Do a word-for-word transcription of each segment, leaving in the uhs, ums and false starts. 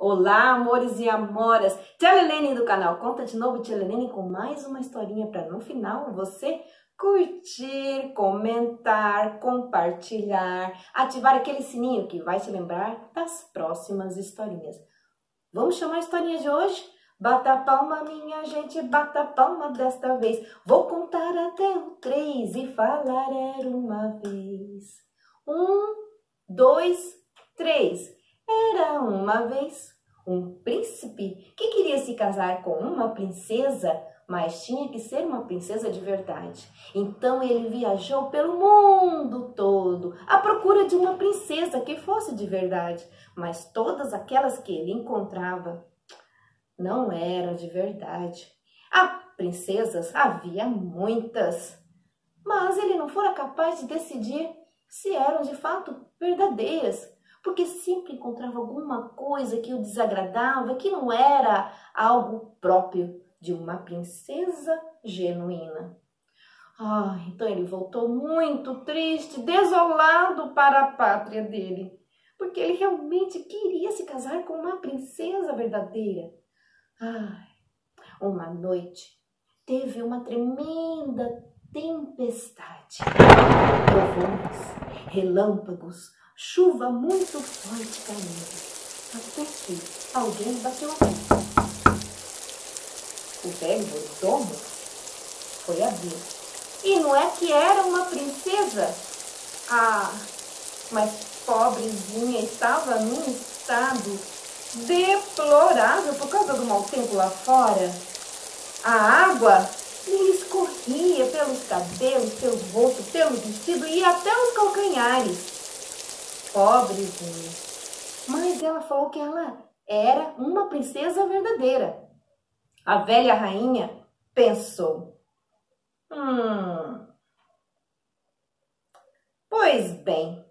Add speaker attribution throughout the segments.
Speaker 1: Olá, amores e amoras! Tia Lelene do canal Conta de Novo, Tia Lelene, com mais uma historinha para no final você curtir, comentar, compartilhar, ativar aquele sininho que vai te lembrar das próximas historinhas. Vamos chamar a historinha de hoje? Bata a palma, minha gente, bata a palma desta vez. Vou contar até o três e falar era uma vez. Um, dois, três. Era uma vez um príncipe que queria se casar com uma princesa, mas tinha que ser uma princesa de verdade. Então ele viajou pelo mundo todo à procura de uma princesa que fosse de verdade. Mas todas aquelas que ele encontrava não eram de verdade. Há princesas, havia muitas, mas ele não fora capaz de decidir se eram de fato verdadeiras, porque sempre encontrava alguma coisa que o desagradava, que não era algo próprio de uma princesa genuína. Ah, então ele voltou muito triste, desolado para a pátria dele, porque ele realmente queria se casar com uma princesa verdadeira. Ai, uma noite teve uma tremenda tempestade, trovões, relâmpagos, chuva muito forte caindo, até que alguém bateu a porta. O velho mordomo foi abrir. E não é que era uma princesa? Ah, mas pobrezinha estava num estado deplorável por causa do mau tempo lá fora. A água lhe escorria pelos cabelos, pelo rosto, pelo vestido e até os calcanhares. Pobrezinha. Mas ela falou que ela era uma princesa verdadeira. A velha rainha pensou: Hum... Pois bem,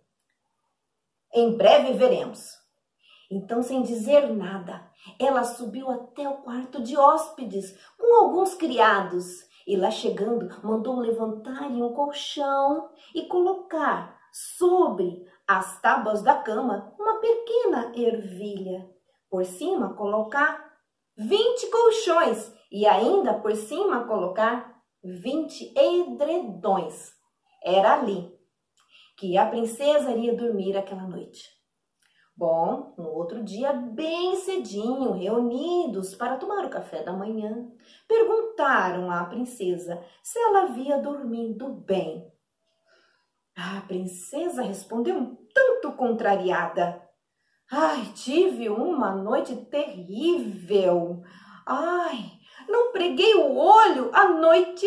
Speaker 1: em breve veremos. Então, sem dizer nada, ela subiu até o quarto de hóspedes com alguns criados. E lá chegando, mandou levantarem um colchão e colocar sobre as tábuas da cama uma pequena ervilha. Por cima, colocar vinte colchões e ainda por cima colocar vinte edredões. Era ali que a princesa iria dormir aquela noite. Bom, no outro dia, bem cedinho, reunidos para tomar o café da manhã, perguntaram à princesa se ela havia dormido bem. A princesa respondeu um tanto contrariada: Ai, tive uma noite terrível. Ai, não preguei o olho a noite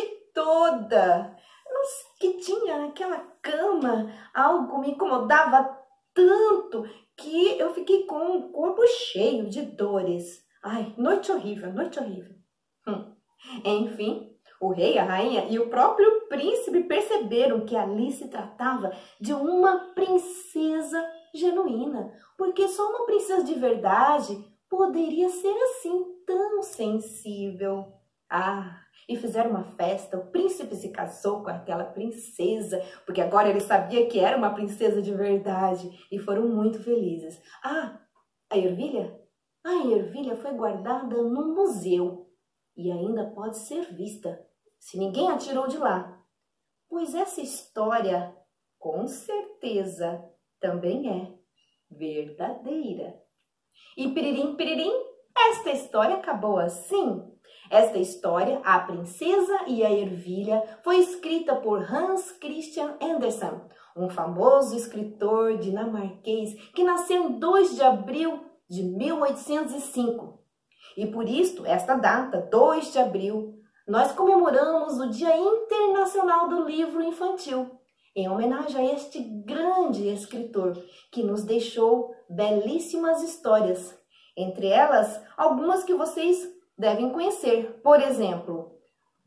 Speaker 1: toda. Não sei o que tinha naquela cama. Algo me incomodava tanto que eu fiquei com o corpo cheio de dores. Ai, noite horrível, noite horrível. Hum. Enfim, o rei, a rainha e o próprio príncipe perceberam que ali se tratava de uma princesa genuína, porque só uma princesa de verdade poderia ser assim, tão sensível. Ah, e fizeram uma festa, o príncipe se casou com aquela princesa, porque agora ele sabia que era uma princesa de verdade, e foram muito felizes. Ah, a ervilha? A ervilha foi guardada num museu, e ainda pode ser vista, se ninguém a tirou de lá. Pois essa história, com certeza, também é verdadeira. E piririm, piririm, esta história acabou assim. Esta história, A Princesa e a Ervilha, foi escrita por Hans Christian Andersen, um famoso escritor dinamarquês que nasceu em dois de abril de mil oitocentos e cinco. E por isso, esta data, dois de abril, nós comemoramos o Dia Internacional do Livro Infantil, em homenagem a este grande escritor que nos deixou belíssimas histórias. Entre elas, algumas que vocês devem conhecer. Por exemplo,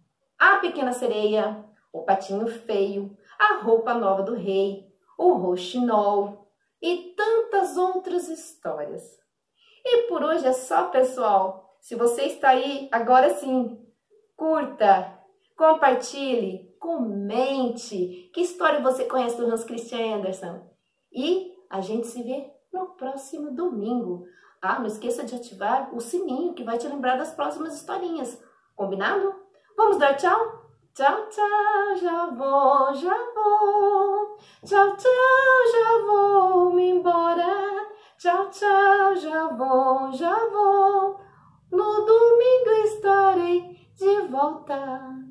Speaker 1: A Pequena Sereia, O Patinho Feio, A Roupa Nova do Rei, O Rouxinol e tantas outras histórias. E por hoje é só, pessoal. Se você está aí, agora sim, curta, compartilhe, comente. Que história você conhece do Hans Christian Andersen? E a gente se vê no próximo domingo. Ah, não esqueça de ativar o sininho que vai te lembrar das próximas historinhas. Combinado? Vamos dar tchau? Tchau, tchau, já vou, já vou. Tchau, tchau, já vou me embora. Tchau, tchau, já vou, já vou. No domingo estarei de volta.